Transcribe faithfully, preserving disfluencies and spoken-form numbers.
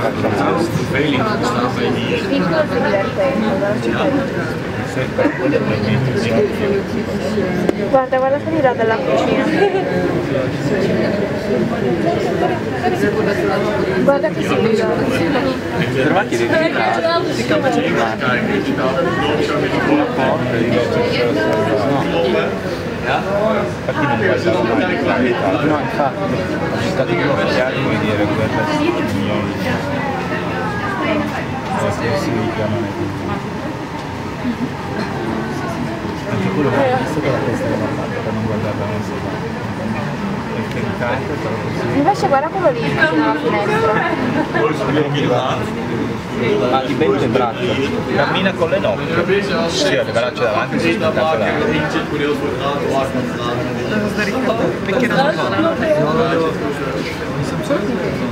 Piccolo più divertente, dalla città. Guarda, guarda salirà dalla cucina. Guarda che si guida. Trovati dei filtrati, si chiama filtrati. Una porta di infatti non guardavo mai la verità. No, infatti, sono stati ufficiali, vuol dire quella signori. Si chiamano anche quello che è stato la testa che mi ha fatto per non guardarla non si fa. Perché intanto stavo così. Invece guarda quello lì vicino alla finestra. Ma ti bende le braccia. Cammina con le nocche. Sì, ha le braccia davanti si spettacolare. Perché non lo